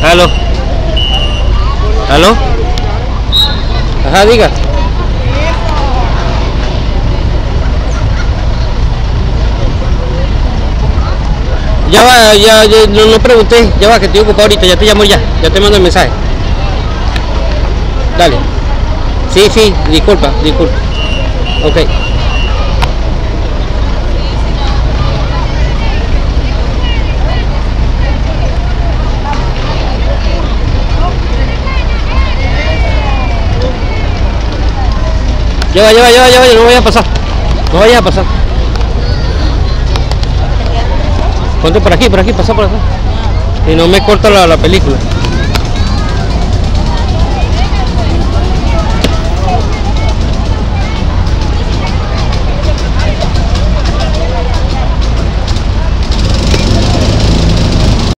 Aló. ¿Aló? Ajá, diga. Ya va, ya no pregunté, ya va que estoy ocupado ahorita, ya te llamo ya te mando el mensaje. Dale. Sí, disculpa. Ok. Ya va, no vayas a pasar. Ponte por aquí, pasa por acá. Y no me corta la película.